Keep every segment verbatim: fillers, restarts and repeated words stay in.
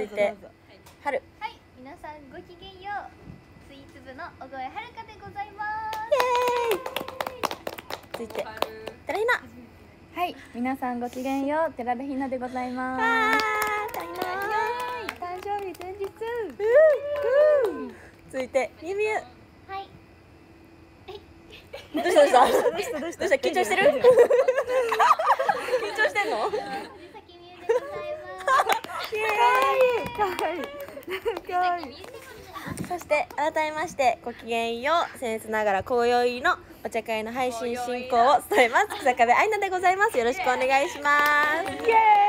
てはる。 はい、皆さんごきげんよう。スイーツ部の小越はるかでございます。 イエーイ。続いてテラヒナ。 はい、皆さんごきげんよう。寺田ひなでございます。 あー、テラヒナ。 誕生日前日。 続いてみゆみゆ。 はい。 どうしたどうしたどうしたどうした緊張してる？緊張してんの？ 藤崎みゆでございます。 イエーイ。 かわいい。かわいい。 そして改めましてごきげんよう。僭越ながら今宵のお茶会の配信進行を務めます草壁愛菜でございます。よろしくお願いします。イエーイ。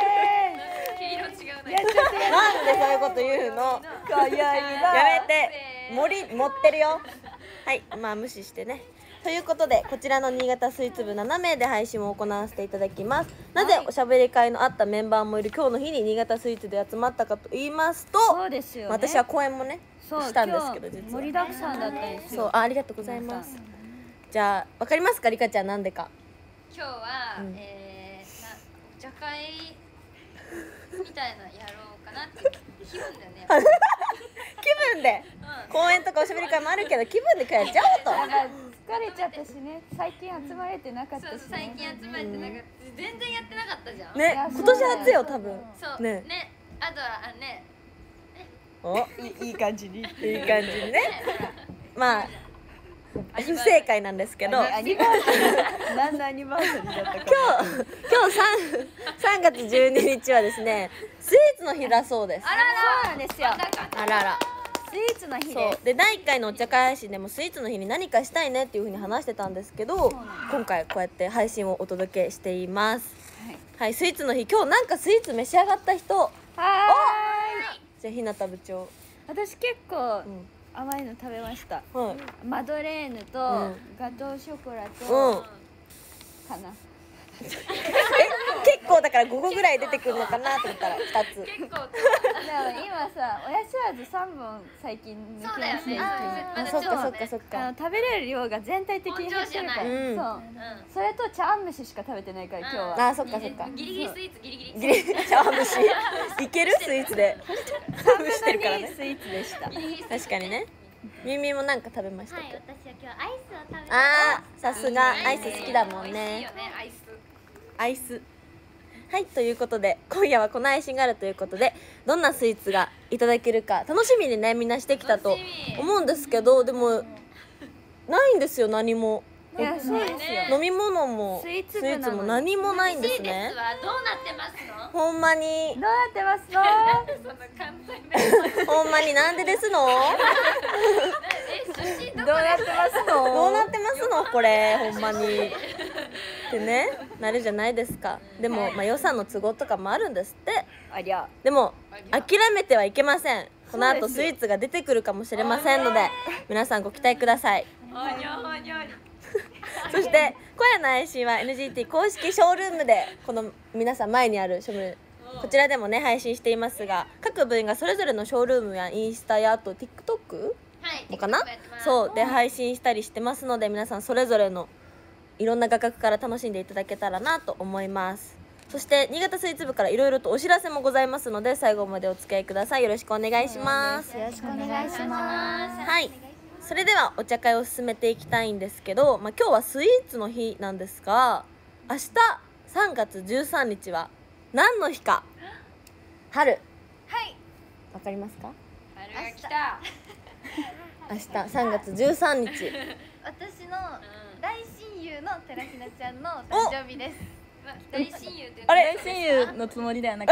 やっちゃってやなんでそういうこと言うの？ かやいな。 やめて。森持ってるよ。はい、まあ無視してね。ということでこちらの新潟スイーツ部ななめいで配信を行わせていただきます。なぜおしゃべり会のあったメンバーもいる今日の日に新潟スイーツで集まったかと言いますと、 そうですよね。 私は講演もねそうしたんですけど、 今日実は盛りだくさんだったんですよ。 そう、あ、ありがとうございます。じゃあわかりますか、リカちゃん、なんでか。 今日は、 うんえー、なお茶会みたいなやろうかなっていう気分だよね。 気分で、 うん、 講演とかおしゃべり会もあるけど気分でやっちゃおうと。 なんか疲れちゃったしね。最近集まれてなかったしそうそう、最ね。 近集まれてなんか全然やってなかったじゃん。 ね、今年初よ多分。 そうねね、あとはあね、 お、 いい感じに。 いい感じにね。まあ不正解なんですけど、 アニバーサリー。何のアニバーサリーだったか。 今日今日さんがつじゅうににちはですね、スイーツの日だそうです。 あらら、 そうなんですよ。 あらら。 スイーツの日そです。 うでだいいっかいのお茶会配信でもスイーツの日に何かしたいねっていう風に話してたんですけど、今回こうやって配信をお届けしています。 はい。 はい、スイーツの日、今日なんかスイーツ召し上がった人。 はじゃあ日向部長。 ーい。私結構うん。 甘いの食べました。 はい。 マドレーヌとうんガトーショコラうん。 とかな。 え、結構だからごこぐらい出てくるのかなと思ったらふたつ。 結構でも今さ、おやつ味さんぼん最近抜そうだよね。 け出してるあ、そっかそっかそっあのか。 食べれる量が全体的に減ってるから、 本調子じゃないそう、 うん。 それと茶碗蒸ししか食べてないから今日は、 あ、そっかそっか。 ギリギリスイーツギリギリ。 ギリ茶碗蒸しいけるスイーツでしてるからね。 スイーツでした。 確かにね。みみもなんか食べましたはい、 けど。 私は今日アイスを食べて。 あー、さすがアイス好きだもん美味しいねよ。ね、アイス。 アイス。はい、ということで今夜はこの配信があるということで、どんなスイーツがいただけるか楽しみにねみんなしてきたと楽しみ思うんですけど、でもないんですよ、何も。 いや、そうですよ。 飲み物もスイーツスイー部なのにツも何もないんですね。 はどうなってますの？ ほんまにどうなってますの？ その関西弁。 ほんまになんでですの？ え、出身どどうこなってますの？ どうなってますのこれ、ほんまにってねなるじゃないですか。でも、まあ、予算の都合とかもあるんですって。 ありゃ。 でも諦めてはいけません。この後そうですよスイーツが出てくるかもしれませんので皆さんご期待ください。 おにょおにょに。 そして今夜の配信は エヌジーティー 公式ショールームで、この皆さん前にあるショールーム、こちらでもね配信していますが、各部員がそれぞれのショールームやインスタやあと TikTok はい。 もかな TikTok やってます。 そうで配信したりしてますので、皆さんそれぞれのいろんな画角から楽しんでいただけたらなと思います。そして新潟スイーツ部からいろいろとお知らせもございますので、最後までお付き合いください。よろしくお願いします。 よろしくお願いします。 はい、それではお茶会を進めていきたいんですけど、まあ、今日はスイーツの日なんですが、明日さんがつじゅうさんにちは何の日か。春、 はい。 わかりますか？ 春が来た。 明日さんがつじゅうさんにち。 私の大親友の寺ひなちゃんの誕生日です。 大親友ってあれ大親友のつもりだよな。はっ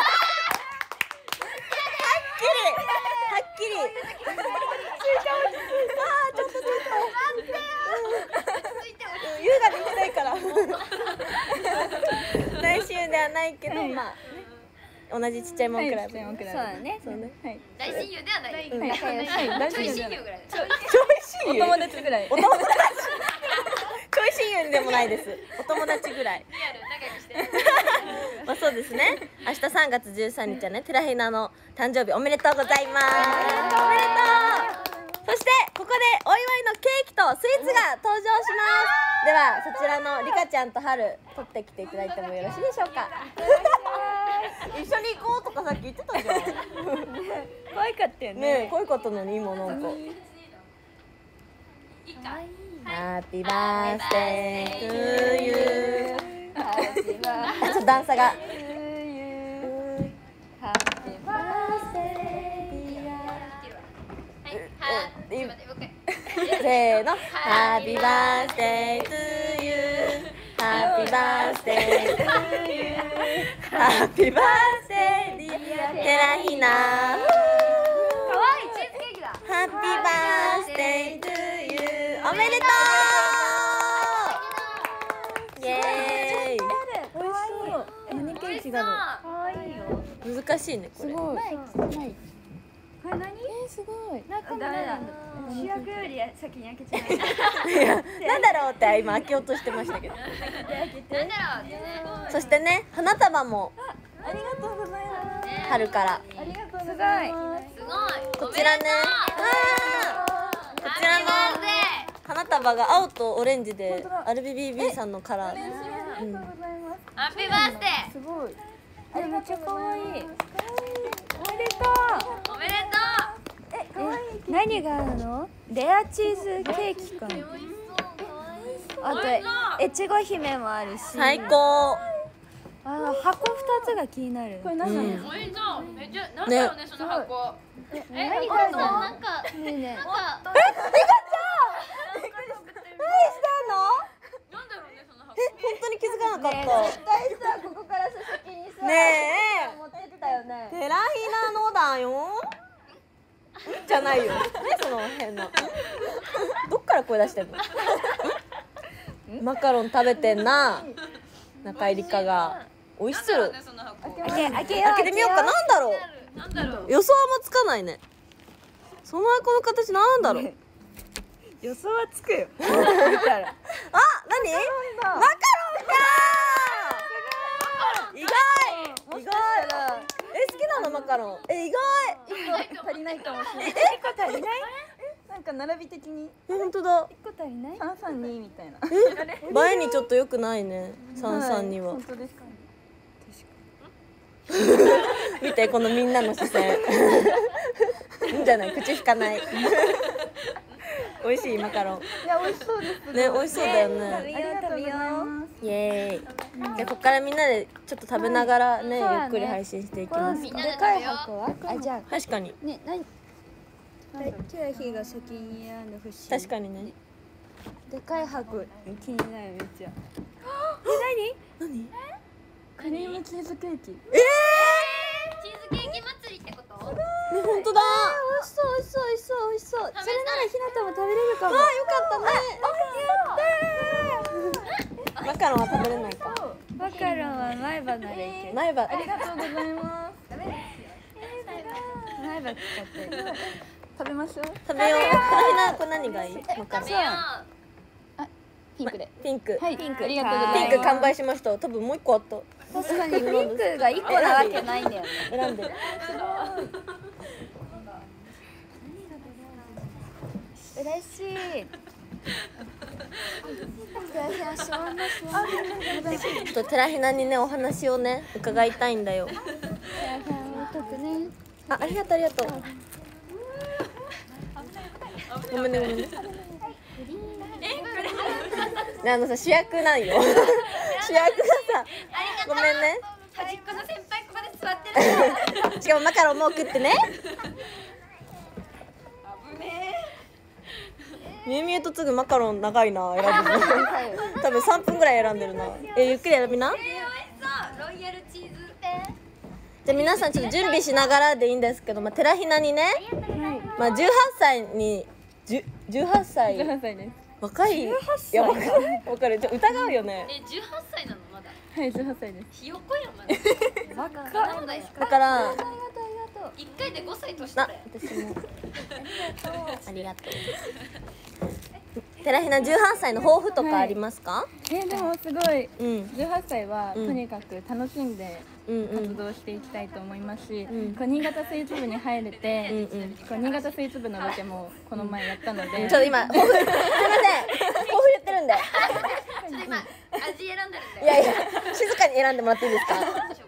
きりはっきりあーちょっとちょっと優雅でいきたいから大親友ではないけど、 はいまあね、同じちっちゃいもんくらい、 そうそうだね。 そうね。 はい。 大親友ではない。 うん仲良し。大ちょい親友親友ぐらい。 ちょい親友お友達ぐらい。 お友達ちょい親友でもないです。お友達ぐらい。 リアル仲良くして。 まあそうですね。明日さんがつじゅうさんにちはね、テラヘナの誕生日おめでとうございます。おめでとう。そしてここでお祝いのケーキとスイーツが登場します。ではそちらのリカちゃんとハル取ってきていただいてもよろしいでしょうか。 一緒に行こうとかさっき言ってたじゃん。 可愛かったよね。 ねえ、可愛かったのに今なんか。Happy birthday to you。あ、ちょっと段差が。せーの、Happy birthday to you。Happy birthday to you。Happy birthday dear テラヒナ。 可愛いチーズケーキだ。 Happy birthday to you。おめでとう。イエーイ。 美味しそう。何ケーキだろう。 可愛いよ。 難しいねこれ。 すごい。ない。 これ何？ えー、すごい。 なんかダメだ。主役より先に開けちゃう。 いや、なんだろうって今開けようとしてましたけど。 なんだろうってね。 そしてね、花束もありがとうございます。 春から。 ありがとうございます。 すごい。 こちらね、わーこちらの花束が青とオレンジでアルビビービーさんのカラー。 ありがとうございます。 ハッピーバースデー。 すごい。あれめっちゃ可愛い。おめでとおめでとう。何があるの？レアチーズケーキか。あと越後姫もあるし。 最高。 あ、箱二つが気になる。これ何？ うんう。美味しそう。めっちゃなんだろうねその箱。え、 何なんかがあるの？ なんかねえねえ。 なんか何したの？ なんだろうねその箱。 え、本当に気づかなかった。 対さここから先にさねえ、 持ってったよね。 テラヒナのだよ。じゃないよ。ね、その変な。どっから声出してんの？マカロン食べてんな。中入りかが。美味しそう。 ねその箱。 開け開けよう。 開けてみようか。なんだろう。 なんだろう。 予想はあんまつかないね。その箱の形なんだろう。 予想はつくよ。見たら。 あ、何？マカロンかー。意外。意外。え、好きなのマカロン。え、意外。 足りないかもしれない。え、一個足りない？なんか並び的にえ、本当だ。 一個足りない？三三二みたいな。 え、映えにちょっと良くないね。三三には。 本当ですか？ 見てこのみんなの視線。いいんじゃない？口引かない。美味しいマカロン。 いや美味しそうです。 ね、美味しそうだよね。 ありがとうございます。 イエーイ。じゃあここからみんなでちょっと食べながらね、ゆそうだねっくり配信していきます。 みんなででかい食べよう。 箱は？あ、じゃあ確かに。 ね、なに？手のひが先にやるの欲しい。 確かにね。 でかい箱気になるめっちゃ。え、何？ 何？ クリームチーズケーキ。 チーズケーキ祭りってこと？ ね、本当だ。 美味しそう美味しそう美味しそう美味しそう。それならひなたも食べれるかも。 あ、よかったね。マカロンは食べれないか。 マカロンは前歯ならいける。 前歯。 ありがとうございます。前歯使って。食べましょう。 食べよう。ひな、これ何がいい？マカロン。 食べよピンクで。 ピンク。 はい、ピンクありがとうございます。 ピンク完売しました。多分もう一個あった。 確かにピンクが一個なわけないんだよね。 選んで。 嬉しい。 ちょっとテラヒナにね、お話をね、伺いたいんだよ。あ、ありがとうありがとう。ごめんねごめんね。ね、あのさ、主役なんよ。主役がさ、ごめんね。 端っこの先輩ここで座ってる。 しかもマカロンもう食ってね。みゆみゆとつぐマカロン長いな、選ぶの。多分さんぷんぐらい選んでるな。え、ゆっくり選びな。 えー、美味しそう。ロイヤルチーズ。 じゃあ皆さんちょっと準備しながらでいいんですけど、まあ、テラヒナにね、まあ、じゅうはっさいにじゅじゅうはっさいじゅうはっさいです。 若い。いやわかるわかる。ちょ疑うよね。 え、十八歳なのまだ。 はい、じゅうはっさいです。 ひよこやまだ。若なんだよ。 だから一回で五歳年なだよ。 私もありがとう。テラヒナじゅうはっさいの抱負とかありますか？ えー、でもすごい。 うんじゅうはっさいはとうんにかく楽しんでうんうん活動していきたいと思いますし、 うんこう新潟スイーツ部に入れうんて、 うん。 こう新潟スイーツ部のロケもこの前やったので、 ちょっと今抱負すいません抱負言ってるんで。 ちょっと今味選んでるんだよ。 いやいや静かに選んでもらっていいですか？ じ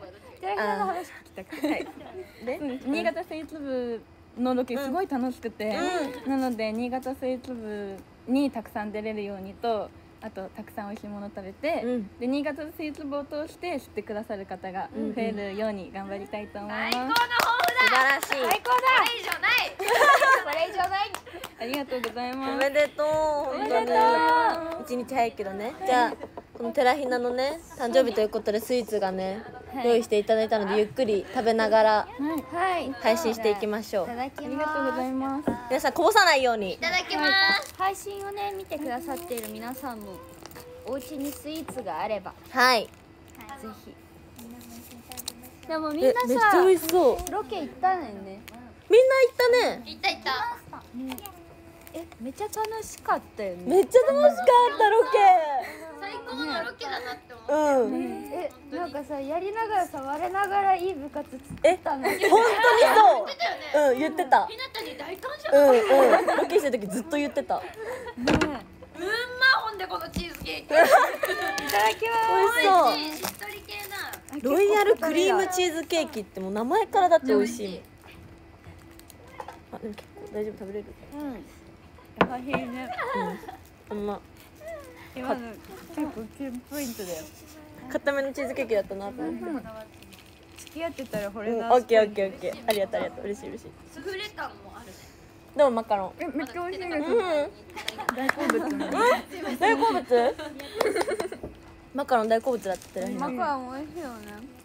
テラヒナの話聞きたくて、はい、 で、 新潟スイーツ部のロケすごい楽しくて、 うなので新潟スイーツ部にたくさん出れるようにと、あとたくさん美味しいもの食べて、 うん、 で新潟スイーツ部を通して知ってくださる方が増えるように頑張りたいと思います。 最高の抱負素晴だ。 らしい。 最高だ。 これ以上ない。 これ以上ない。 ありがとうございおます。 めでとう。本当に一日早いけどね。じゃあこのテラヒナのね誕生日ということでスイーツがね、はい、用意していただいたのでゆっくり食べながらはい配信していきましょう。 いただきます。 ありがとうございます。 皆さんこぼさないように。 いただきます。 配信をね見てくださっている皆さんもお家にスイーツがあればはい。 ぜひ。でもみんなえめっちゃさ美味しそう。 ロケ行ったねんね。 みんな行ったね。 いったいった。 えめっちゃ楽しかったよね。 めっちゃ楽しかったロ最高のロケだなって思って。 ケ。うん。 えなんかさやりながらさ我ながらいい部活作えったの。 本当にそう。うん言ってた。 ひなたに大感謝。 うんうん。ロケしてる時ずっと言ってた。 うんまほんでこのチーズケーキ。 いただき美ま味しそう。 しっとり系な。 ロイヤルクリームチーズケーキってもう名前からだって美味しいもん。あでも結構大丈夫食べれる。 す。うん。優しいね。 うん。ほんま今の結構キュンポイントだよ。 固めのチーズケーキだったなと思って。 付き合ってたらこうんれが。 オッケーオッケーオッケー。ありがとうありがとう嬉しい嬉しい。 スフレ感もあるね。 でもマカロン。 えめっちゃ美味しいです。 うん。 大好物。 大好物？マカロン大好物だってる。 マカロン美味しいよね。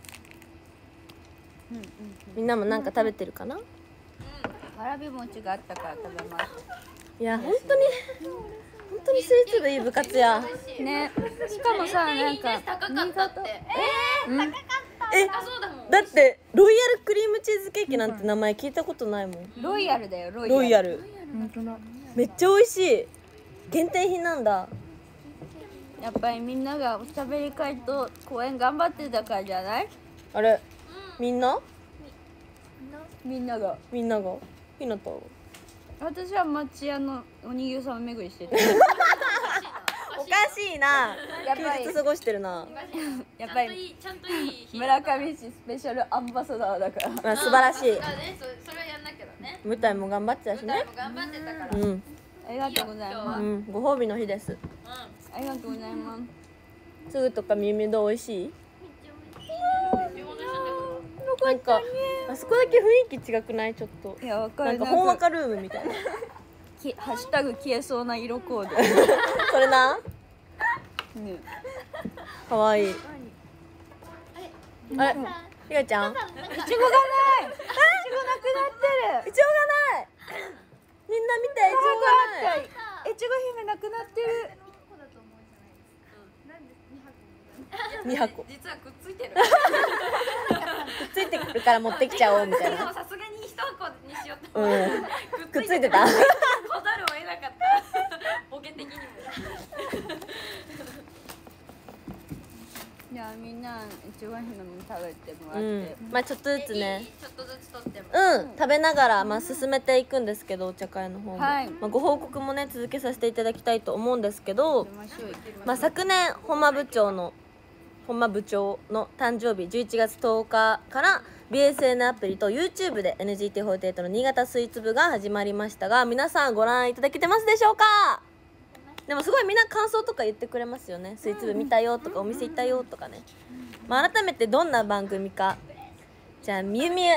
みんなもなんか食べてるかな？ わらび餅があったから食べます。 いや本当に本当にスイーツ部いい部活や。 ね。しかもさなんか高かったって。 えあそうだもん。 だってロイヤルクリームチーズケーキなんて名前聞いたことないもん。 ロイヤルだよロイヤル。 ロイヤル。 本当だ。 めっちゃ美味しい。限定品なんだ。 やっぱりみんながおしゃべり会と公演頑張ってたからじゃない？ あれみんなみんなが。 みんながひなた私は町屋のおにぎり屋さん巡りしてた。 おかしいな。 やっぱり休日過ごしてるな。 やっぱりちゃんといい。 村上市スペシャルアンバサダーだから。 まあ素晴らしい。 さすがね、そそれはやんなきゃだね。 舞台も頑張ってたしね舞台も。頑張ってたから。 うんありがとうございます。 うんご褒美の日です。 ありがとうございます。 すぐとかみみど美味しい？ 日本の人でもなんかあそこだけ雰囲気違くないちょっと。 いやわかる。 なんかほんわかルームみたいな。 きハッシュタグ消えそうな色コード。 それな。 ね。 かわいい。あれひがちゃん？ いちごがない。いちごなくなってる。 いちごがない。みんな見ていちごがない。 いちご姫なくなってる。 に箱。 実はくっついてる。 くっついてくるから持ってきちゃおうみたいでもな。 さすがに一箱にしようと。 うん。くっついてた。 来ざるを得なかった。ボケ的にも。 いやみんないちご姫も食べてもらっうて。 ん。まあちょっとずついいね。 ちょっとずつ取っても。 うん、食べながら、まあ、進めていくんですけどお茶会の方も、 はいまあ、ご報告もね続けさせていただきたいと思うんですけど、 行きましょう。 まあ、昨年本間部長の本間部長の誕生日じゅういちがつとおかから ビーエスエヌ アプリと YouTube で エヌジーティーフォーティーエイト の新潟スイーツ部が始まりましたが皆さんご覧いただけてますでしょうか？でもすごいみんな感想とか言ってくれますよね。スイーツ部見たよとかお店行ったよとかね、まあ、改めてどんな番組かじゃあみゆみゆ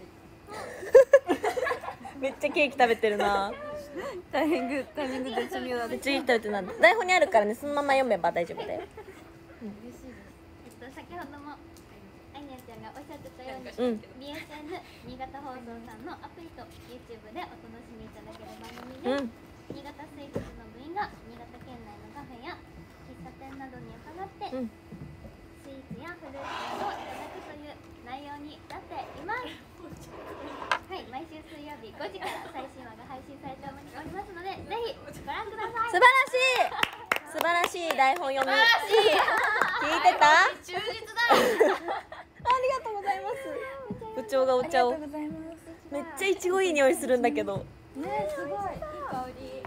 めっちゃケーキ食べてるな。 タイミングタイミング絶妙だね。 めっちゃいい食べてるな。台本にあるからねそのまま読めば大丈夫だよ。 えっと先ほどもあいにゃちゃんがおっしゃってたように、 うんビーエスエヌ 新潟放送さんのアプリと YouTube でお楽しみいただける番組で、 うん新潟スイーツ部の部員が新潟県内のカフェや喫茶店などに伺って、 うんスイーツやフルーツなどをいただくという内容になっています。はい、毎週水曜日ごじから最新話が配信されておりますので、ぜひご覧ください。 素晴らしい素晴らしい台本読み聞いてた？ 忠実だ。 ありがとうございます。部長がお茶をめっちゃいちごいい匂いするんだけど。 ねすごいいい香り。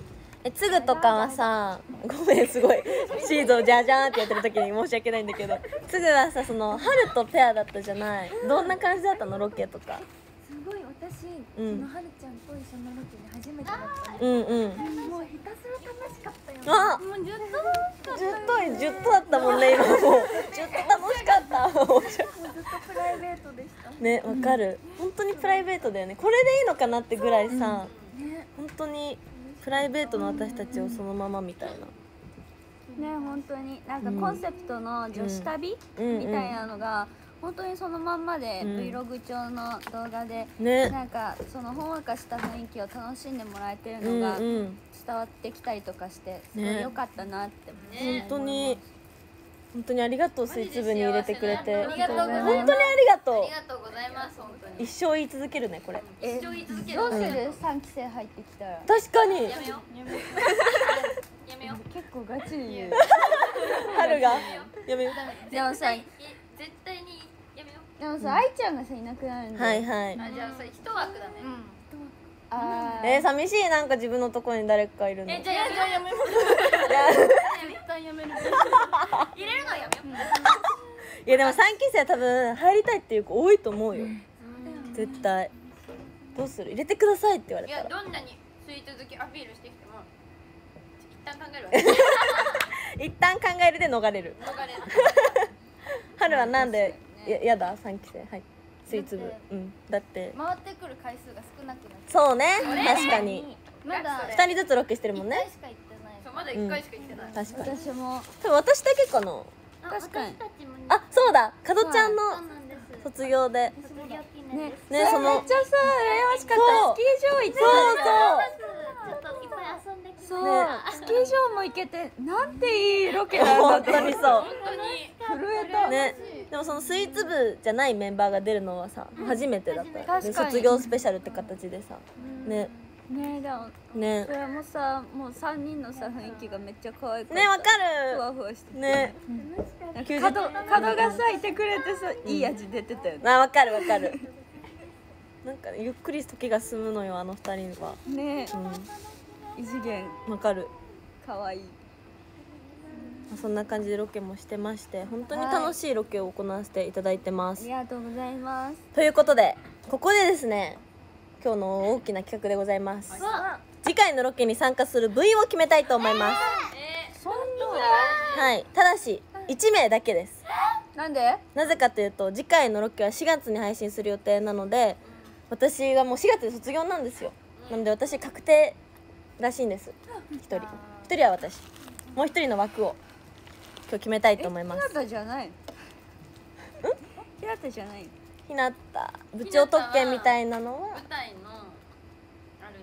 えつぐとかはさ、ごめんすごいシーズンをジャジャーンってやってる時に申し訳ないんだけど、つぐはさその春とペアだったじゃない。どんな感じだったのロケとか。 すごい私、 うんそのはるちゃんと一緒のロケで初めてだったの。 うんうん。 もうひたすら楽しかったよ。 あ、 もうずっとじゅっとじゅっとだったもんね今もう。ずっと楽しかった。 もうずっとプライベートでした。 ね、わかる。本当にプライベートだよね。これでいいのかなってぐらいさ、 ね、 本当にプライベートの私たちをそのままみたいな。 ね、本当になんかコンセプトの女子旅、 うんみたいなのが本当にそのまんまで、 うん Vlog 調の動画で、 ね。 なんかそのほんわかした雰囲気を楽しんでもらえてるうんのがうん。 伝わってきたりとかしてすごい良かったなって思う、 ね本当に本当にありがとうスイーツ部に入れてくれて。 ありがとうございます本当にありがとありがとうございます本当にう。一生言い続けるねこれ。 え一生言い続けるどうするさんき生入ってきたら確かにやめようやめよう結構ガチに言う春がやめよでもさ絶対絶対にやめようでもさ、愛ちゃんがさいなくなるんう。 で、 はいはい。 あじゃあそれ一枠だねあーえー、寂しい。なんか自分のところに誰かいるの。 えじゃあやめようやめよう絶対やめる。 入れるのはやめよういやでもさんき生多分入りたいっていう子多いと思うよ。絶対。どうする？入れてくださいって言われいやたら。 どんなにスイーツ好きアピールしてきても一旦考えるわけ一旦考えるで逃れる。 逃れる春はなんでややださんき生。はい。スイーツ部。うん。だって回ってくる回数が少なくなって。 そうね。確かに。 まだ二人ずつロケしてるもん一ね。 回しか行ってない。 そうまだ一回しか行ってない確かに。 私も多分私だけかな。 あ確かに私たちもね。 あ、そうだ。加トちゃんのそうなんです。 卒業で。 卒業記念ねです。 ね、そのめっちゃさ羨ましかっそうた。スキー場行ってそうたそう。 ちょっといっぱい遊んできて。 そう、 ねスキー場も行けてなんていいロケなんだ本って当にそう。 本当に震えた、 ね、でもそのスイーツ部じゃないメンバーが出るのはさ、初めてだったよ確かにで卒業スペシャルって形でさ、ねねえでもねそれもさもうさんにんのさ雰囲気がめっちゃ可愛くね、わかふわふわしてるね、 なんか角角がさいてくれてさいい味出てたよね、 あ、わかるわかる。なんかゆっくり時が進むのよあの二人は。 ねうえ異次元ん、わかる。 可愛いそんな感じでロケもしてまして、本当に楽しいロケを行わせていただいてまあす。 りがとうございます。 ということで、ここでですね、今日の大きな企画でございます。次回のロケに参加する部員を決めたいと思います。 えそんはい、ただしいち名だけです。 ななんでなぜかというと次回のロケはしがつに配信する予定なので、私がもうしがつで卒業なんですよ。なので私確定らしいんです。ひとりひとりは私、もうひとりの枠を今日決めたいと思います。 ひなたじゃないんひなたじゃないのひなた部長特権みたいなのは舞台のある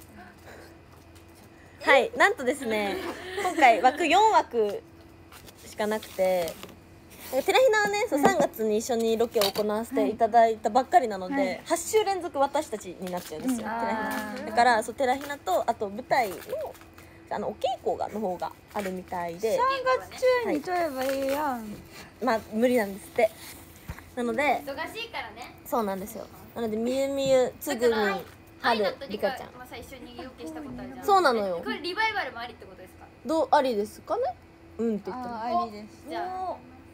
のではい、なんとですね今回枠よん枠しかなくて、テラヒナはね、そうさんがつに一緒にロケを行わせていただいたばっかりなので、 はいはち週連続私たちになっちゃうんですよ、 うんテラヒあナーだからそうテラヒナとあと舞台のあのお稽古がの方があるみたいで、 さんがつ中に取ればいいやん、 まあ無理なんですって。なので忙しいからね。 そうなんですよ。なのでみゆみゆ、つぐみ、 愛春だと、リカりかちゃん、 まあさ一緒にロケしたことあるじゃん。 そうなのよこれリバイバルもありってことですか。 どうありですかね。うんって言ってまあーありですじゃあ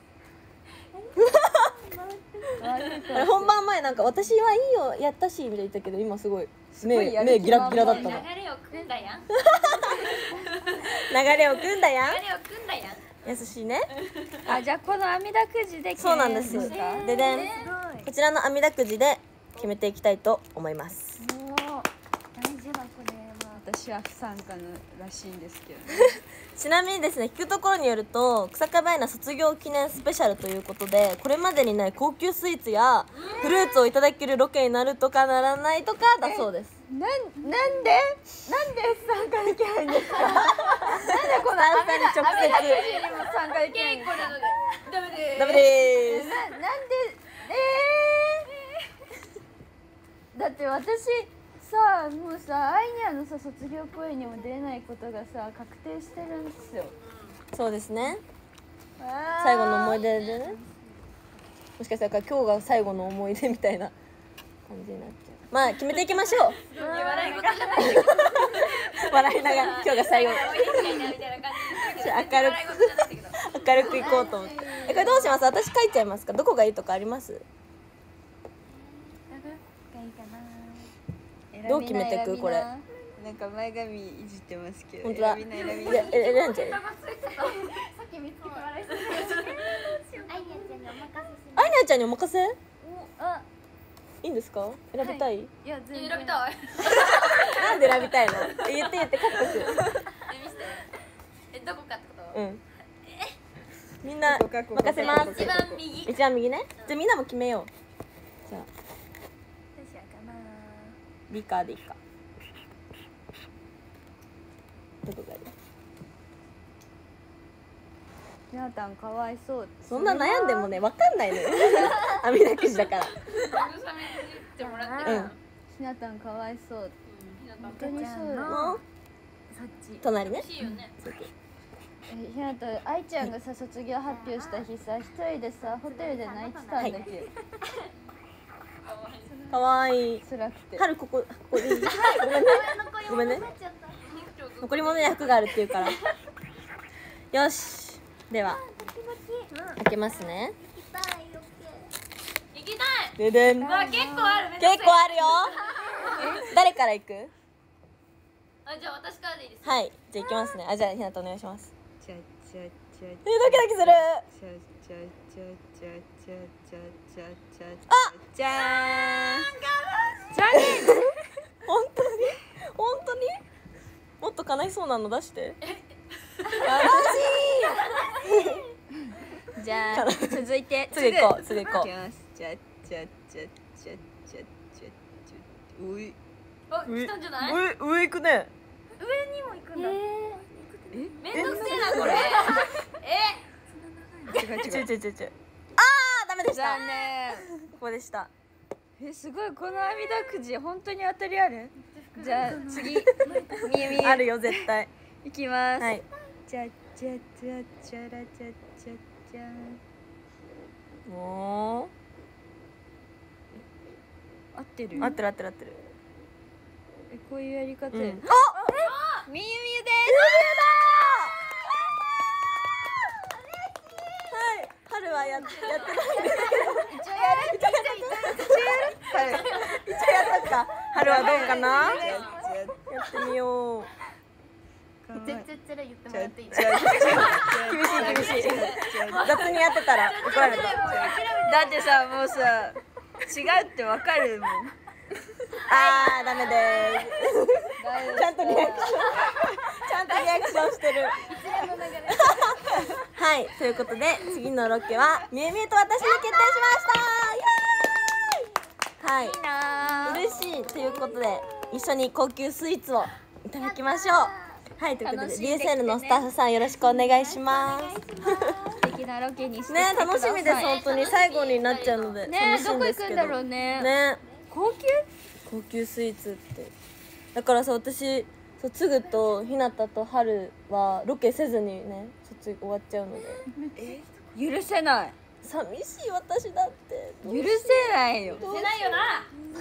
す。あれ本番前なんか私はいいよやったしみたいな言ったけど、今すごい目ごいやる気目ギラッギラだったの。 流れを組んだやん。流流れを組んだやん。 れを組んだやん。 優しいね。 あ、じゃあこの阿弥陀くじで決そうめるなんです。 んかででん、こちらの阿弥陀くじで決めていきたいと思います。 もう大事だこれは私は不参加のらしいんですけどねちなみにですね、聞くところによると草加バイナ卒業記念スペシャルということで、これまでにない高級スイーツやフルーツをいただけるロケになるとかならないとかだそうです。 なんなんでなんで参加できないんですかなんでこの阿弥陀直接阿弥陀くじにも参加できないんですかダメでダメでーす。 ななんでえー、だって私さもうさアイニャのさ卒業公演にも出れないことがさ確定してるんですよ。 そうですね。 あー最後の思い出でね。もしかしたら今日が最後の思い出みたいな感じになっちゃう。まあ決めていきましょう。 笑い事じゃない。 笑いながら今日が最後みたいな感じで明るく明るくいこうと思ってえこれどうします私書いちゃいますかどこがいいとかありますどう決めてくこれなんか前髪いじってますけど本当だ選びな選びいやええなんちゃんさっき見つけて笑いそうアイニャちゃんにお任せあいいんですか選びたい、 いや全然選びたいなんで選びたいのえ言って言って書く書くえ見せてえどこかってことうんみんなここかここか任せます一番右一番右ねじゃあみんなも決めようじゃあどうしようかなリカでいいかどこがいいひなたんかわいそうそんな悩んでもね分かんないのよ網だくじだから慰めてもらってるうんひなたんかわいそうひなた本当にそうよもうそっち隣ね欲しいよねえひなた愛ちゃんがさ卒業発表した日さ一人でさホテルで泣いてたんだけどかわいい辛くて春ここここでいいごめんねごめんね残り物に役があるっていうからよしでは開けますね行きたいででん結あ結構あるめんどくさい構あるよ誰から行くあじゃあ私からでいいですかはいじゃあ行きますねあじゃあひなたお願いしますちゃちゃちゃえドキドキするちゃちゃちゃちゃちゃちゃちゃちゃじゃーんじゃん本当に本当にもっと悲しそうなの出して悲しじゃあ続いてい次行こう次行こいきますちゃちゃちゃちゃちゃちゃちゃういお来たんじゃないう上上行くねめんどくせえなこれえ違う違うちょちょちょちょあーダメでした残念ここでしたえすごいこの網だくじ本当に当たりあるじゃあ次みゆみゆあるよ絶対いきますはいちゃちゃちゃちゃらちゃちゃちゃも合ってるう合ってる合ってる合ってるえこういうやり方うんやあみゆみゆですはい春はややってないんです一応やるけど一応やる一応やったか春はどうかなやってみよう全然チャラ言ってもらっていい厳しい厳しい雑にやってたら怒られただってさもうさ違うってわかるもんあーダメですちゃんとリアクションちゃんとリアクションしてるはいということで次のロケはみゆみゆと私に決定しましたイエーイはい嬉しいということで一緒に高級スイーツをいただきましょうはいということで ディーエスエル のスタッフさんよろしくお願いします素敵なロケにしてねきてください楽しみです本当に最後になっちゃうのでね寂しいどこ行くんんですけどだろうねね高級高級スイーツってだからさ私そうつぐとひなたとはるはロケせずにね卒業終わっちゃうので許せない寂しい私だって許せないよしてないよな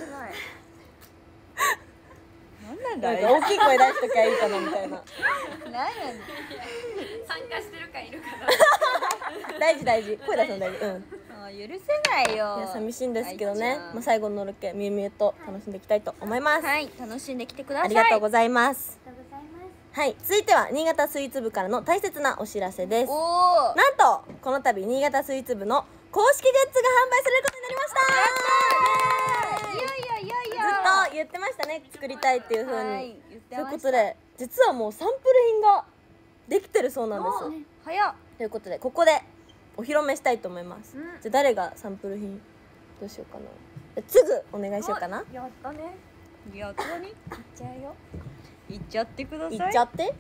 なんなんだなんか大きい声出しときゃいいかなみたいななんやねん参加してるかいるかな大事大事声出すの大事うんあー許せないよいや寂しいんですけどね愛ちゃんまあ、最後のロケみゆみゆと楽しんでいきたいと思います、 はい楽しんできてくださいありがとうございますありがとうございますはい続いては新潟スイーツ部からの大切なお知らせですおおなんとこの度新潟スイーツ部の公式グッズが販売されることになりましたいやいやいやいずやっと言ってましたね作りたいっていう風に、 はい言ってというましたことで実はもうサンプル品ができてるそうなんです早っということでここでお披露目したいと思います、 うんじゃあ誰がサンプル品どうしようかなじゃあつぐお願いしようかなやったねやったねいっちゃうよいっちゃってくださいいっちゃって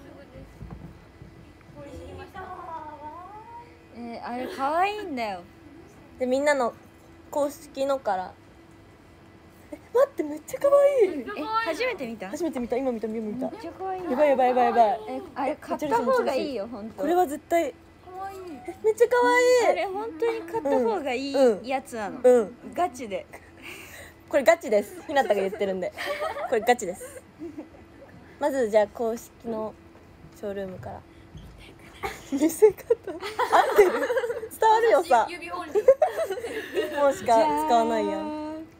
えー、あれ可愛いんだよでみんなの公式のからえ待ってめっちゃ可愛いえ初めて見た初めて見た今見た今見ためっちゃ可愛いやばいやばいやばいやばいえあれ買った方がいいよ本当これは絶対可愛いえめっちゃ可あ愛いれ本当に買った方がいいうんやつなの、 うんガチでこれガチですひなたが言ってるんでこれガチですまずじゃあ公式のショールームから見せ方合ってる？伝わるよさ。 指オンリー。 もうしか使わないやん。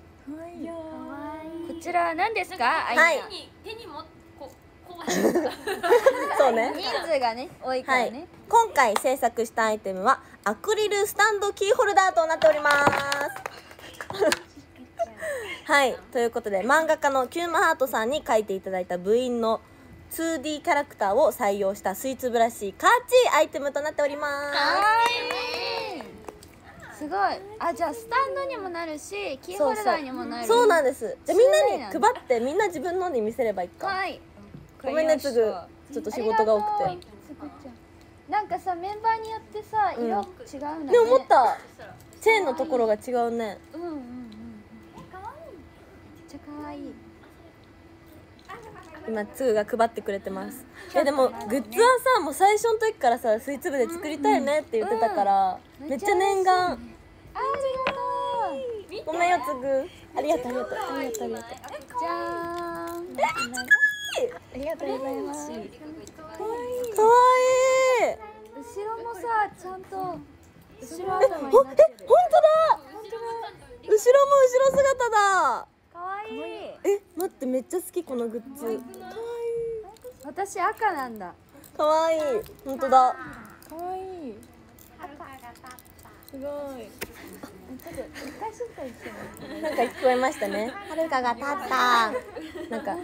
こちらは何ですか？ はい手に手にもこうこうそうね。 人数がね多いかはいらね。。 今回制作したアイテムはアクリルスタンドキーホルダーとなっております。はい、ということで漫画家のキューマハートさんに描いていただいた部員の ツーディー キャラクターを採用したスイーツブラシカーチアイテムとなっております。 すごい。あ、じゃあスタンドにもなるし、キーホルダーにもなる。 そうなんです。じゃあみんなにそうなんだ配ってみんな自分のに見せればいいか。 はい。 ごめんねつぐ、ちょっと仕事が多くて。 ありがとうつぐちゃん。なんかさメンバーによってさうん色違うんだね。 でも思ったチェーンのところが違うね。 うんうんうん。めっちゃ可愛い。 今つぐが配ってくれてます。いやでもグッズはさもう最初の時からさスイーツ部で作りたいねって言ってたから、 うんめっちゃ念願。 ありがとう。 ごめんよつぐ。ありがとうありがとうありがとうありがとう。 じゃーん。ありがとうございます。 かわいい。 後ろもさちゃんと後ろ頭おえ本当だ。 になってる。 後ろも後ろ姿だ。 可愛い。 え待ってめっちゃ好きこのグッズ。かわいい。 私赤なんだ。 かわいい。本当だ。 かわいい。すごい。 ちょっと一回しったりしてね。 なんか聞こえましたね。はるかが立った。なんか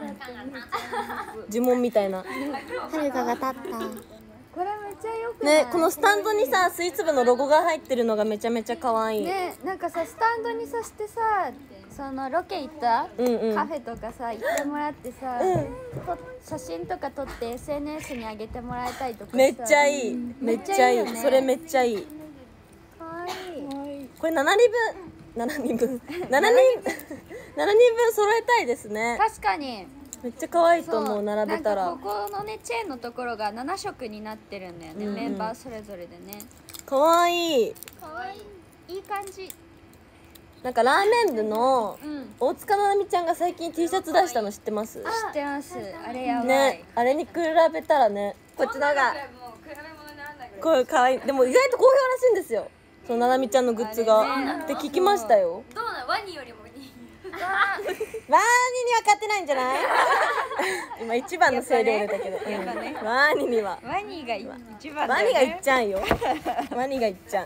呪文みたいな。はるかが立った。 これめっちゃよくない？ ね、このスタンドにさスイーツ部のロゴが入ってるのがめちゃめちゃ可愛い。 ね、なんかさスタンドにさしてさそのロケ行った、 うんうん。 カフェとかさ行ってもらってさ、と写真とか撮って エスエヌエス に上げてもらいたいとかさ。 めっちゃいい。めっちゃいい。 めっちゃいいよねそれめっちゃいい。 かわいい。 これ七人分、七人分、七人、七人分揃えたいですね。 確かに。 めっちゃ可愛いとそ思う並べたら。 なんかここのねチェーンのところがなな色になってるんだよね、 うんうんメンバーそれぞれでね。 可愛い。 かわいい。いい感じ。 なんかラーメン部のうん。 大塚ななみちゃんが最近 T シャツ出したの知ってます？ 知ってます。あれやばい。 ね、あれに比べたらね、こっちの方がもう比べ物にならないぐらい。 こういう可愛い。でも意外と好評らしいんですよ。そのななみちゃんのグッズが。って聞きましたよ。 どうなんワニよりもに。 ワーニには勝ってないんじゃない？今一番の声量出たけど、うんワーニにはワニが一番ワニがいっちゃんよ。ワニがいっちゃん。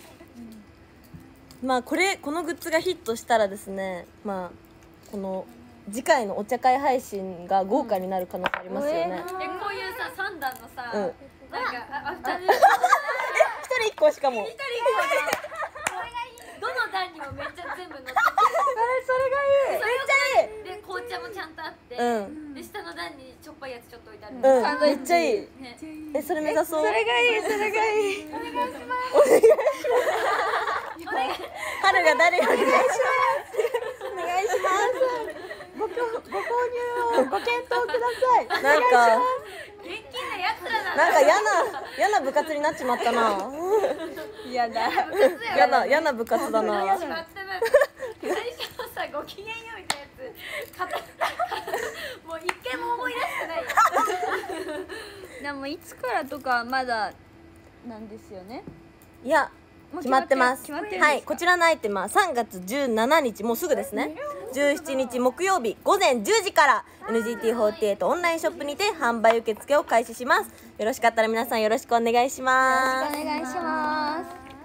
まあこれこのグッズがヒットしたらですね、まあこの次回のお茶会配信が豪華になる可能性ありますよね。 でこういうさ三段のさ、 うん。 なんかあアフタヌーン一人一個しかも。 一人一個さどの段にもめっちゃ全部乗ってて、 それがいい。めっちゃいい。 で紅茶もちゃんとあって、 うんで下の段にしょっぱいやつちょっと置いてある。 うん、めっちゃいい。 ね、 え、それ目指そう。 それがいい、それがいい。 春が誰よりお願いします。お願いします。ごご購入をご検討ください。なんか現金なやつらだなんか嫌な嫌な部活になっちまったな。 嫌だ。 嫌な嫌な部活だな。 しまったな。最初のさごきげんようみたいなやつ片もう一件も思い出してないよ。 でもいつからとかまだなんですよね。 いや。決まってます。 決まってるんですか？ はい、こちらのアイテムはさんがつじゅうしちにち、もうすぐですね。じゅうしちにち木曜日午前じゅうじから エヌジーティーフォーティーエイト オンラインショップにて販売受付を開始します。よろしかったら皆さんよろしくお願いします。 お願いします。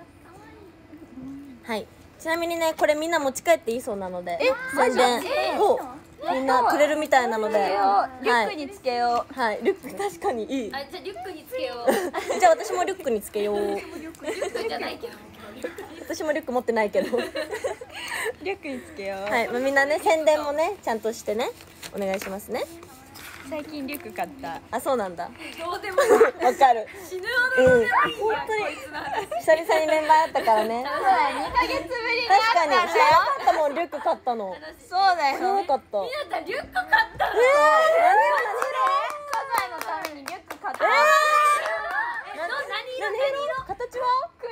はい。ちなみにね、これみんな持ち帰っていいそうなので、宣伝をみんなくれるみたいなので、 リュックにつけよう。 はい、リュック確かにいい。 あ、じゃあリュックにつけよう。 じゃあ私もリュックにつけよう。 リュックじゃないけど。 私もリュック持ってないけど。 リュックにつけよう。 はい、まあ、みんなね宣伝もねちゃんとしてねお願いしますね。 最近リュック買った。 あ、そうなんだ。 どうでもいい。 わかる。 死ぬほどどうでもいい。 本当にこいつの話。 久々にメンバーやったからね。 にかげつぶりに確かに知らなかったもんリュック買ったの。 そうだよ。 知らなかった。 みなたリュック買ったの。 えサザエのためにリュック買った。 ー、 え、ど何色？ 何色？形は？ 黒。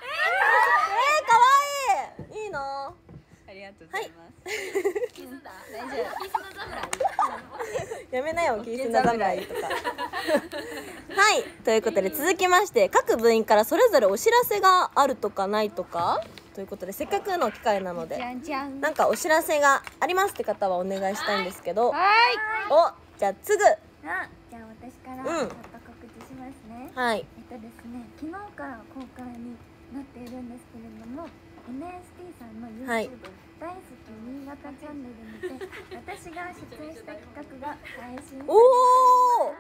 えー、可愛いい。いいな。 ありがとうございます。 キスだ。 大丈夫。 キスの侍。 やめなよ。 よキースナ侍とかはいということで続きまして各部員からそれぞれお知らせがあるとかないとかということでせっかくの機会なのでじゃんじゃん。 なんかお知らせがありますって方はお願いしたいんですけど、 はい。 おじゃあつぐあ、じゃあ私からうんちょっと告知しますね。 はいえっとですね、昨日から公開になっているんですけれども、エヌエスティー さんの YouTube、 はい大好き新潟チャンネルにて私が出演した企画が配信されおお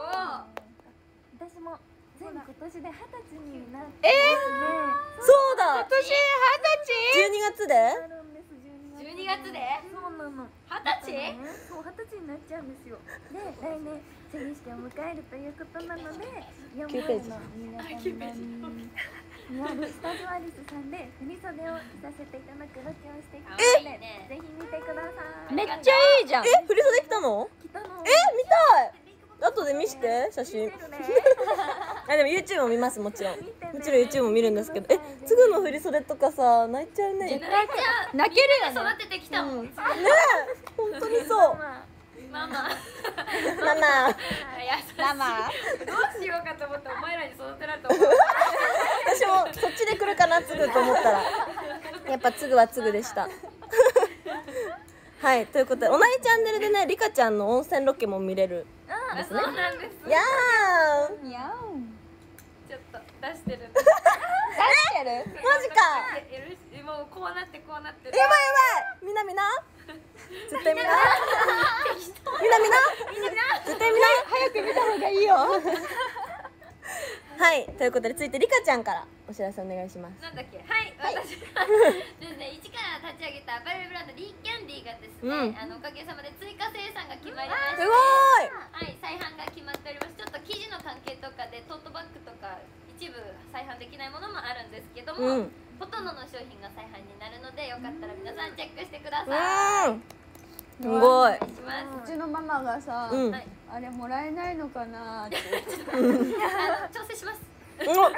私もついに今年で二十歳になってますね。 そうだ今年二じゅうにがつでなるんです。 じゅうにがつでそうなの。 二十歳ね、そう二十歳になっちゃうんですよ。で来年成人式を迎えるということなので、よんきゅうページの新潟南にあるスタジオアリスさんで振り袖を着させていただくロケをしてきたので、ぜひ見てください。 めっちゃいいじゃん。 え振り袖着たの来たの。 え見たい後で見して写真見てるねあでも YouTube も見ますもちろん見てねもちろん YouTube も見るんですけどえつぐの振り袖とかさ泣いちゃうねね泣けるよね。 育ててきたもん、 え本当にそうまあママママ優しいママ。 どうしようかと思ってお前らに育てられた思う私もそっちで来るかなつぐと思ったらやっぱつぐはつぐでしたはいということで同じチャンネルでねりかちゃんの温泉ロケも見れるあそうなんですやーんにゃん。 ちょっと出してる出してる。 マジかえるしもうこうなってこうなってるやばいやばいみんなみんな絶対みんなみんなみんな絶対みんな早く見た方がいいよ。 はいということで続いてりかちゃんからお知らせお願いしますなんだっけはい、私はですね一から立ち上げたアパレルブランドリーキャンディーがですね、 うんあのおかげさまで追加生産が決まりましてすごーいはい再販が決まっておりますちょっと生地の関係とかでトートバッグとか一部再販できないものもあるんですけども、 うんほとんどの商品が再販になるのでよかったら皆さんチェックしてください、 うんすごいお願いします、 うちのママがさ、 うんはいあれもらえないのかなって。 あの調整します調整し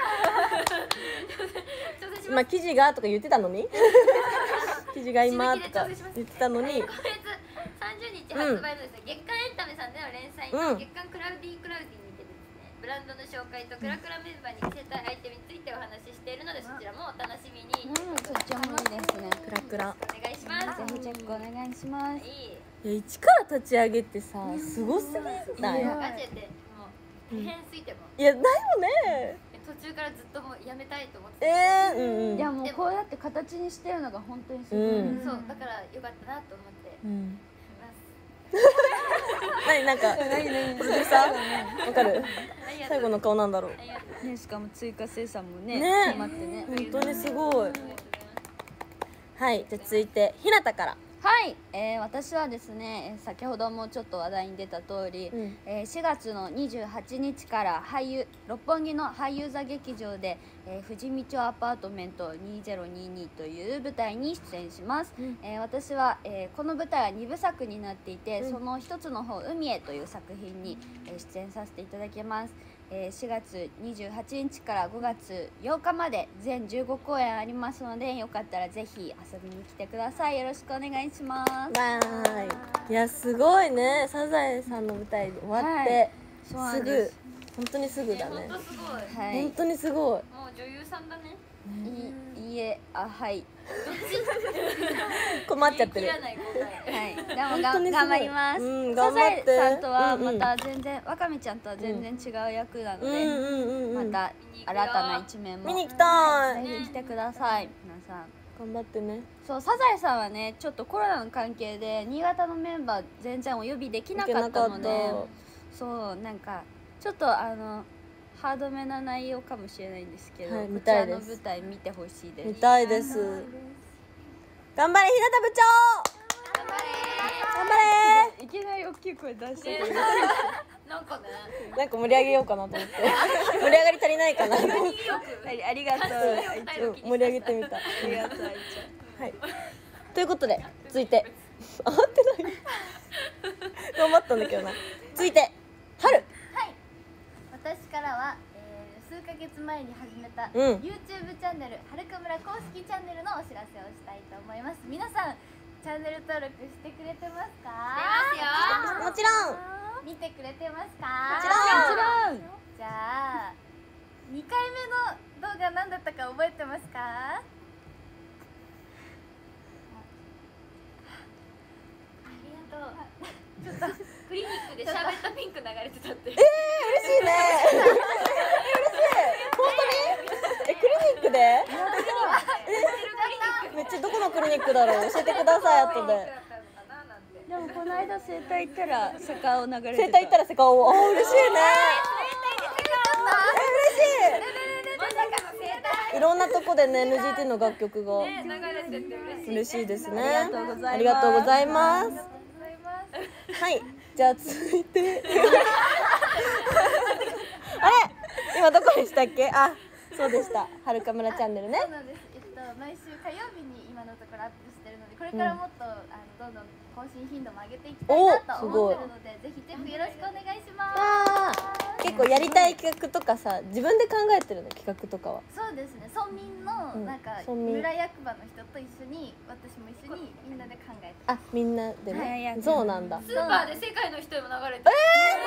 ますまあ記事がとか言ってたのに記事が今とか言ってたのに今月さんじゅうにち発売のですね、月刊エンタメさんでの連載のうん月刊クラウディークラウディにてですね、ブランドの紹介とクラクラメンバーに見せたいアイテムについてお話ししているのでそちらもお楽しみに、 うん、そっちもいいですね。 クラクラお願いします。 ぜひチェックお願いします。 いい。 いや一から立ち上げてさすごすぎないいやガチェってもう大変すぎても、 いやだよね途中からずっともうやめたいと思ってた。 えー、うんうんいやもうこうやって形にしてるのが本当にすごい。 うんそうだからよかったなと思ってうんます。 何なんか何何プロデューサーわかるありがとう最後の顔なんだろうありがとうね、しかも追加生産もね、 ね決まってね。 本当にすごいありがとうございます。 はいじゃあ続いてひなたからはい、えー私はですね、えー先ほどもちょっと話題に出た通り、 うんえーしがつのにじゅうはちにちから俳優六本木の俳優座劇場で、えー富士見町アパートメントにせんにじゅうにという舞台に出演します、 うんえー私は、えーこの舞台はにぶさくになっていて、 うんその一つの方「海へ」という作品に、えー出演させていただきます、えーしがつにじゅうはちにちからごがつようかまで全じゅうごこうえんありますのでよかったらぜひ遊びに来てください。よろしくお願いします。 わーいいやすごいねサザエさんの舞台で終わって、 はいそうなすぐんです本当にすぐだ本ね当すごい。 はい本当にすごいもう女優さんだね。 いいいえあはい困っちゃってる切らない今回。 はいでも本が当にすごい頑張ります、 うんサザエ頑張ってさんとはうんうんまた全然、わかめちゃんとは全然違う役なので、 うんうんうんうんまた新たな一面も見に行きたいぜひ来てください皆さん。 頑張ってねそうサザエさんはねちょっとコロナの関係で新潟のメンバー全然お呼びできなかったので行けなかっそうなんかちょっとあのハードめな内容かもしれないんですけど、 はい見こちらたいですの舞台見てほしいです。 見たいです頑張れひなた部長頑張頑張れいきなり大きい声出してれる。 ー。なんかね。 なんか盛り上げようかなと思って盛り上がり足りないかなと思ってありありがとう。 うん盛り上げてみたありがとう。 はいということで続いて合ってない頑張ったんだけどな続いて春私からは、えー、数ヶ月前に始めた、 うん YouTube チャンネルはるか村公式チャンネルのお知らせをしたいと思います。皆さんチャンネル登録してくれてますか？ 出ますよ。 もちろん見てくれてますか？ もちろんじゃあにかいめの動画何だったか覚えてますか？ ありがとう。ちょっとクリニックでシャーベットピンク流れてたって。 嬉しいねえ嬉しい本当にえクリニックでめっちゃどこのクリニックだろう教えてください後ででもこの間整体行ったらセカオ流れてた。 整体行ったらセカオあ嬉しいねまさかの生態。 いろんなとこでね エヌジーティー の楽曲がね流れてて嬉しい。 嬉しいですねありがとうございますありがとうございますはいじゃあ続いてあれ今どこでしたっけあそうでしたはるか村チャンネルねそうなんです。えっと毎週火曜日に今のところアップしてるので、これからもっと、あのどんどん更新頻度も上げていきたいなと思ってるので、ぜひチェックよろしくお願いします。 あー結構やりたい企画とかさ自分で考えてるの企画とかはそうですね。村民のうんなんか村民村役場の人と一緒に私も一緒にみんなで考えて。 あみんなではいねそうなんだスーパーで世界の人へも流れてる。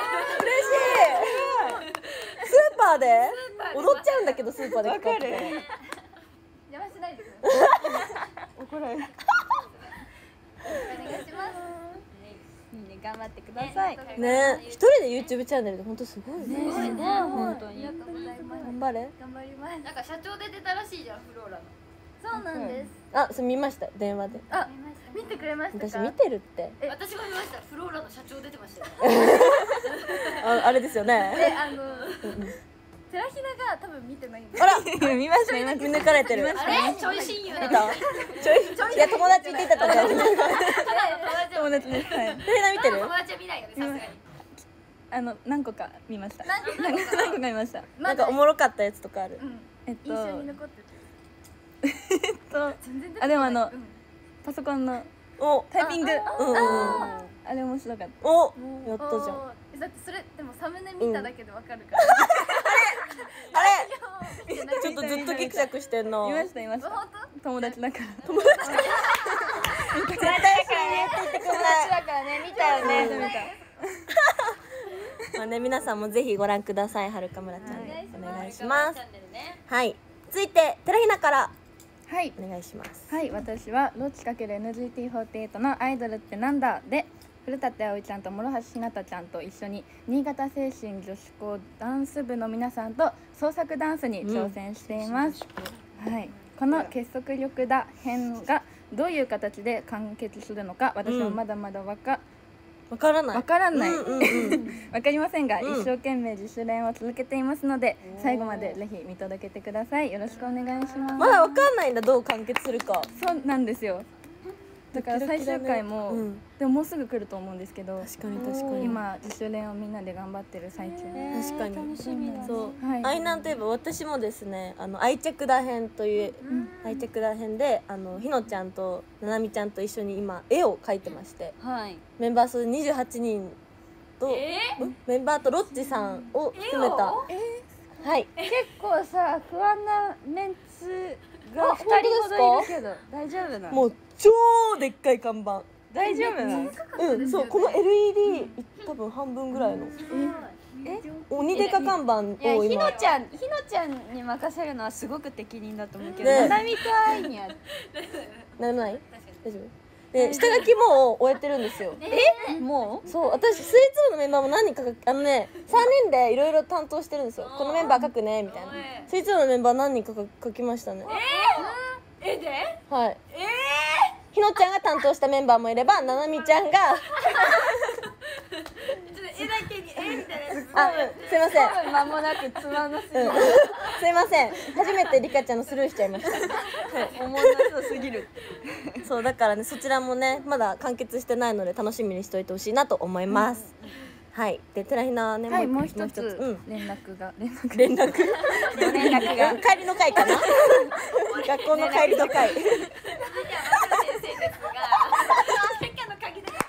嬉しいスーパーでスーパーで踊っちゃうんだけどスーパーで企画とか邪魔しないでください。 怒られる。 お願いします。 みんな頑張ってください。 ね一人で YouTube チャンネルで本当すごいねねすごいね本当にありが。とうございます。 頑張れ頑張ります。 なんか社長で出たらしいじゃんフローラの。 そうなんです。 あそれ見ました電話であ、見てくれましたか？ 私見てるってえ私も見ました。フローラの社長出てましたよ。 ああれですよで、 ねあのテラヒナが多分見てないんです。 あら見ました見まし見抜かれてるあれちょい親友だ。 見たちょいいや友達って言ってたじゃんただの友達友達です。はい。 テレナ見てる友達は見ないよねさすがに。 あの何個か見ました。 何個か何個何個か見ました。 なんかおもろかったやつとかあるうん。 えっと印象に残ってて。 えっと全然出てこないあでもあのうんパソコンのおタイピングうんうんうんあれ面白かった。 おやったじゃんおーだってそれでもサムネ見ただけでわかるから。 あれ見てないちょっとずっとギクシャクしてんな見ました見ました。 本友達だから。 絶対言ってくださいだからね見たよね。見た。 まあね皆さんもぜひご覧くださいはるか村チャンネルお願いしますチャンネルね。 はい続いてテラヒナからはい。 お願いしますはい、私はロッチ×エヌジーティーフォーティーエイト のアイドルってなんだで古舘葵ちゃんと諸橋ひなたちゃんと一緒に新潟精神女子高ダンス部の皆さんと創作ダンスに挑戦しています、はい、この結束力だ編がどういう形で完結するのか私はまだまだわか、 わからないわからない、 うんうんうんわかりませんが、 うん一生懸命自主練を続けていますので最後までぜひ見届けてください。よろしくお願いします。 まだわかんないんだどう完結するかそうなんですよ。だから最終回も、 うんでももうすぐ来ると思うんですけど、 確かに確かに今自主練をみんなで頑張ってる最中です。 確かに楽しみだ。 そうはい愛南といえば私もですねあの愛着だ編という愛着だ編であのひのちゃんとななみちゃんと一緒に今絵を描いてましてはい。 メンバー数にじゅうはちにんと、 えうんメンバーとロッチさんを含めたはい結構さ不安なメンツがあふたりほどいるけど大丈夫なの？ もう超でっかい看板大丈夫なの？ うんそうこの エルイーディー 多分半分ぐらいのえ？ 鬼デカ看板をいやひ今のちゃんひのちゃんに任せるのはすごく適任だと思うけど、 ねななみとあいには何もない大丈夫で下書きもう終えてるんですよえもう？ そう私スイーツ部のメンバーも何人かあのねさんにんでいろいろ担当してるんですよこのメンバー書くねみたいなスイーツ部のメンバー何人か書書きましたねえで？ はいひのちゃんが担当したメンバーもいればななみちゃんがちょっと絵だけに絵みたいなやつ。 あすいません多分間もなくつまのすぎうんすいません初めてリカちゃんのスルーしちゃいましたおもんなさすぎる。 そうだからねそちらもねまだ完結してないので楽しみにしておいてほしいなと思います、はいでテラヒナはねはい、もう一一つうん連絡が連絡連絡連絡が帰りの会かな学校の帰りの会先生ですが、世間の鍵だけ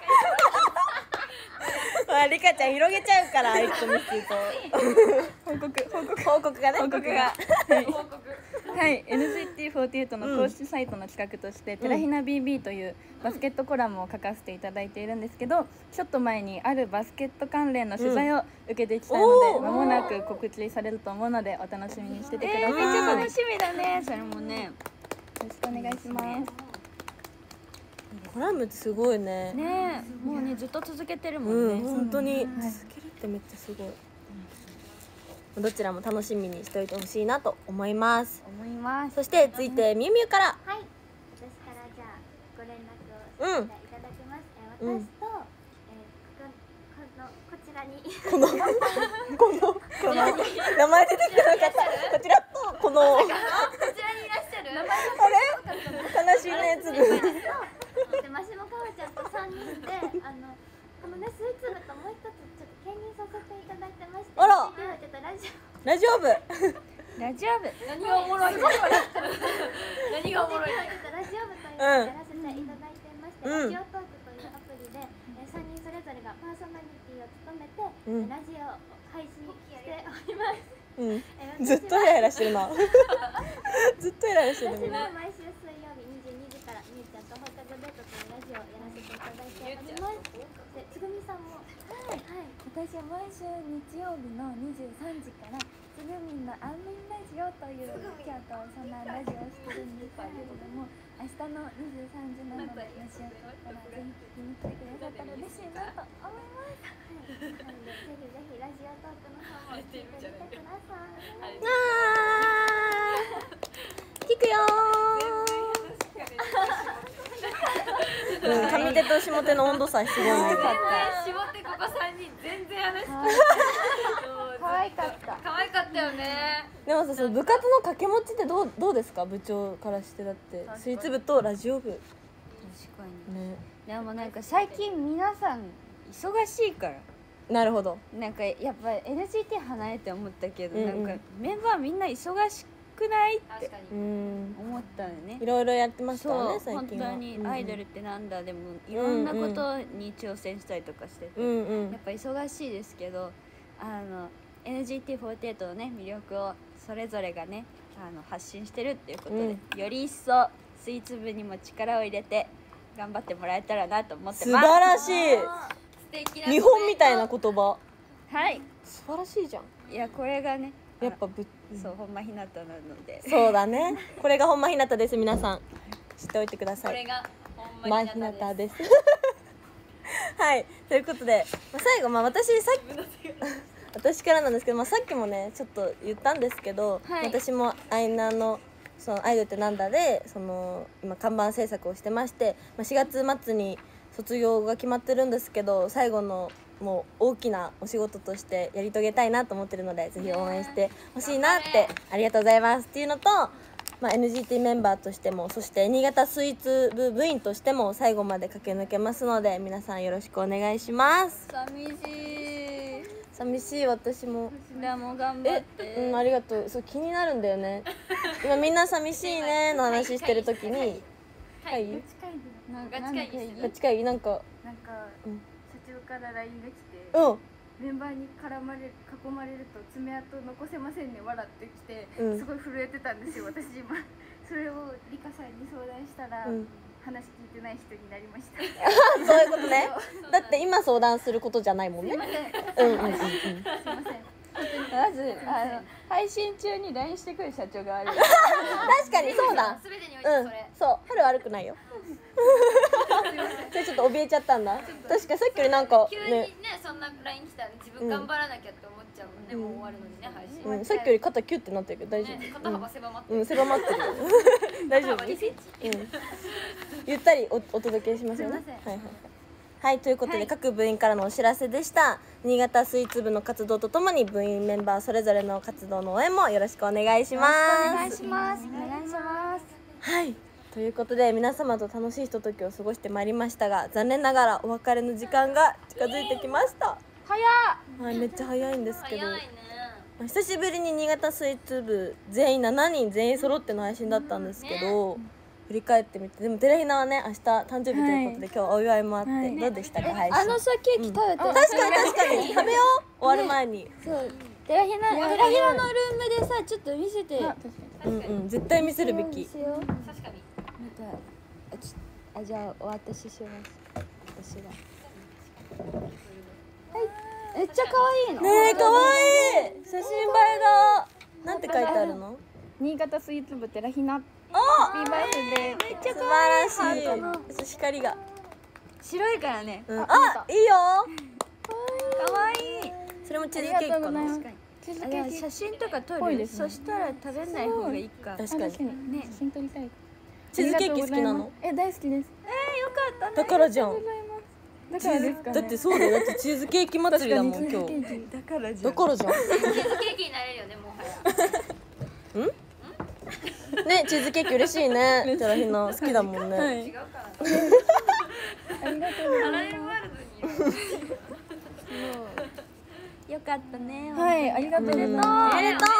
まあリカちゃん広げちゃうから一個見つけると報告報告報告がね報告が報告。 ははい、エヌジーティーフォーティーエイト の公式サイトの企画として「テラヒナ ビービー」というバスケットコラムを書かせていただいているんですけど、ちょっと前にあるバスケット関連の取材を受けていきたいので、 うん間もなく告知されると思うのでお楽しみにしててください。 えー、めっちゃ楽しみだねそれもね。 よろしくお願いします。 コラムってすごいね。 ねえもうねずっと続けてるもうんん、 ね。 本当に続けるってめっちゃすごい。どちらも楽しみにしておいてほしいなと思います。 思います。 そして続いてみゆみゆから。 はい、私からじゃあご連絡をうんいただきます。えーうん私と、えーここのこちらにこのこのこの名前出てきてなかった。こちらとこのこちらにいらっしゃる名前悲しいねつぶ。 でマシモカオちゃんとさんにんであのこのねスイーツ部ともう一つちょっと兼任させていただいてまして、 あらちょっとラジオラジオ部。 ラジオ部何がおもろいの何がおもろいのラジオ部というのをやらせていただいてまして、 うんラジオトークというアプリで、えー、さんにんそれぞれがパーソナリティを務めて、 うんラジオを配信しております。 うん。 えーずっとヘラヘラしてるな。ずっとヘラヘラしてる私ね。 は毎週水曜日にじゅうにじからみゆちゃんと放課後デートというラジオをやらせていただいております。で、つぐみさんもはい、はい、 私は毎週日曜日のにじゅうさんじからつぐみんの安眠ラジオという京都そんなラジオをしてるんですけれども、明日のにじゅうさんじなのでもしよかったらぜひ聞きに来てくださったら嬉しいなと思います。 なのでぜひぜひラジオトークの方も聞いてみてください。 あー聞くよー。うん、上手と下手の温度差すごいね。 絞ってここさんにん全然話して可愛かった。 可愛かったよね。 でもさ、その部活の掛け持ちってどうどうですか、部長からして。だってスイーツ部とラジオ部確かに。 ね。 でもなんか最近皆さん忙しいから。 なるほど。 なんかやっぱ エヌジーティー 離れて思ったけど、 うんうんなんかメンバーみんな忙しくないって確かうに。 ん。 思ったのねい。ろいろやってますからね、 そう本最近は。 当にアイドルってなんだ、でもいうんろんなことに挑戦したりとかしてて、 うんうんやっぱ忙しいですけど、あの エヌジーティーフォーティーエイト のね魅力をそれぞれがねあの発信してるっていうことで、より一層スイーツ部にも力を入れて頑張ってもらえたらなと思って素ます。 晴らしい。 素敵な日本みたいな言葉。 はい。 素晴らしいじゃん。 いやこれがねやっぱぶ、 そうほんまひなたなので。 そうだね。これがほんまひなたです、皆さん。知っておいてください。 これがほんままにひなたです。 です。はい、ということで、まあ、最後、まあ、私さっき私からなんですけど、まあ、さっきもねちょっと言ったんですけど、 はい私もアイナのそのアイドルってなんだでその今看板制作をしてまして、まあ、しがつ末に卒業が決まってるんですけど、最後のもう大きなお仕事としてやり遂げたいなと思ってるので、ぜひ応援してほしいなってありがとうございますっていうのと、まあ、エヌジーティー メンバーとしても、そして新潟スイーツ部部員としても最後まで駆け抜けますので、皆さんよろしくお願いします。 寂しい。 寂しい、私も。 でも頑張っえ、 て。 うん、ありがとう。そう、気になるんだよね。今みんな寂しいねの話してる時に、はい、 近いなんガチ会議してこっちかい、なんか、 なんか、 うん社長から ライン が来て、 うん、 メンバーに絡まれ囲まれると爪痕残せませんね笑ってきて、 うんすごい震えてたんですよ私今。それをリカさんに相談したら、 うん話聞いてない人になりました。 そういうことね。だって今相談することじゃないもんね。 すいません。 うんうんうんうん。 すいません。 まずあの配信中に ライン してくる社長がある。 確かにそうだ。 すべてにおいてうんそれ。、 そう、春悪くないよ。それちょっと怯えちゃったんだ。確かさっきよりなんか急にねね、 そんな ライン 来たら自分頑張らなきゃって思っちゃうもんね。もう終わるのにね配信。 うん、さっきより肩キュッてなってるけど大丈ね肩幅狭まって夫。うる。 ん、狭まってるよ。大丈夫。 肩幅にセンチ。 うん。ゆったりおお届けしますよね。 すいませんはいはい。はい、ということで、各部員からのお知らせでした。新潟スイーツ部の活動とともに部員メンバーそれぞれの活動の応援もよろしくお願いします。 お願いします。お願いします。 はい、ということで皆様と楽しいひとときを過ごしてまいりましたが、残念ながらお別れの時間が近づいてきました。 早っ。 はい、めっちゃ早いんですけど、 早いね。 まあ久しぶりに新潟スイーツ部全員しちにん全員揃っての配信だったんですけど、振り返ってみて、でもテレヒナはね明日誕生日ということで、今日お祝いもあって、 はいどうでしたか配信。 あのさケーキ食べて。 確かに確かに食べよう、終わる前に。 そう。テラヒナテラヒナのルームでさちょっと見せて。 はうんうん絶対見せるべき。 しよう。 確かに。 またあちあじゃあお渡しします。私が。はい。めっちゃ可愛いの。 ねえ可愛い写真映えだ。なんて書いてあるの？ 新潟スイーツ部テラヒナおハッピーバースデー。めっちゃ素晴らしい。そして光が。 白いからね。 うん、あいいよ。 可愛い。 それもチーズケーキかな。 確かに。あでも写真とか撮る。 ぽいですねそしたら食べない方がいいか。 確かに。 ね写真撮りたい。 チーズケーキ好きなの？ え大好きです。 だからじゃん。 だからですかね。 だってそうだよ。だってチーズケーキ祭りだもん今日。 だからじゃん。 だからじゃん。 チーズケーキになれるよね、もはや。 ねチーズケーキ嬉しいね。テラヒナ好きだもんね。 はい。 違うから。 ありがとうございパラレルワールドにいる。 よかったね。 ます。はいありがとうございおまめでと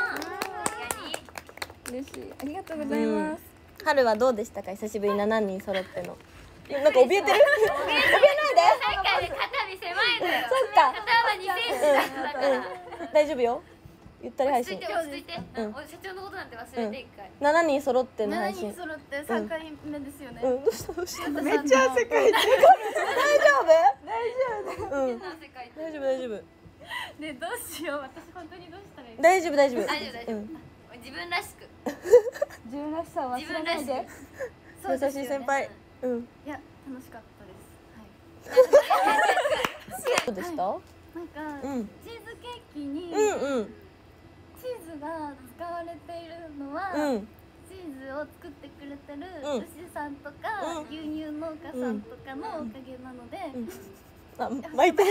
す。嬉しいありがとうございます。 う。春はどうでしたか久しぶりにしちにん揃っての。なんか怯えてる？怯えないで。 今回で肩身狭いのよ。 そっか。 肩はにセンチだから。 うん大丈夫よ。ゆったり配信落ち着い。て落ち着いて。 うんうん社長のことなんて忘れて一回。 しちにん揃っての配 7 信。 人揃ってさんかいめですよね、 うんどうしたどうした。 めっちゃ汗かいて大丈夫？大丈夫。うん変な世界。 大丈夫大丈夫。 ねどうしよう私本当にどうしたらいい大丈夫大丈夫。 大丈夫大丈夫うん。 自分らしく。 自分らしさを忘自れないで。 分らしく。 そうですよね優しい先輩。うん。 いや楽しかったですはいどうでした？ なんか、 うんチーズケーキにうんうんチーズが使われているのは、 うん。 チーズを作ってくれてるうん牛さんとか、 うん牛乳農家さんとかのおかげなので、 んあ巻いて。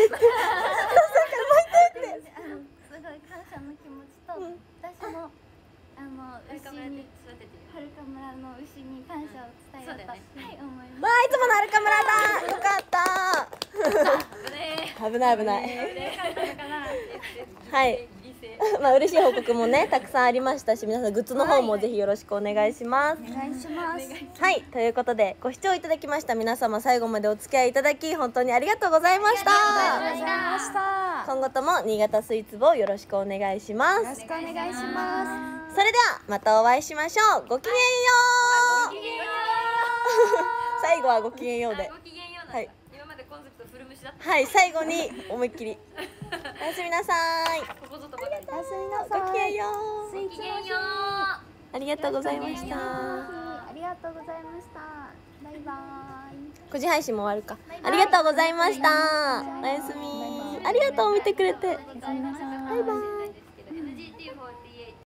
であのすごい感謝の気持ちと、 うん私もあの牛に育ててる。 はるか村の牛に感謝を伝えれば、 そうだよねはい思います。 わあいつものはるか村だ。よかった。 ね危ない危ない。 え。 はい。まあ嬉しい報告もねたくさんありましたし、皆さんグッズの方もぜひよろしくお願いします。 お願いします。 はい、ということでご視聴いただきました皆様、最後までお付き合いいただき本当にありがとうございました。 ありがとうございました。 今後とも新潟スイーツ部をよろしくお願いしまよろす。 しくお願いしまそれではまたお会いしましょう。ごきげんよう。 ごきげんよ最後はごきげんようう。 で。 ごきげんようなんだ。 はい今までコンセプト古虫だった。 はい、最後に思いっきり。おやすみなさい。 ここぞとばかり。 す。おやすみなさい。 ごきげんよう。 ごきげんよう。 ありがとうございました。 ありがとうございました。バイバイ。 くじ配信も終わるか。ありがとうございました。おやすみ。ありがとう見てくれて。 おやすみなさい。 バイバイ。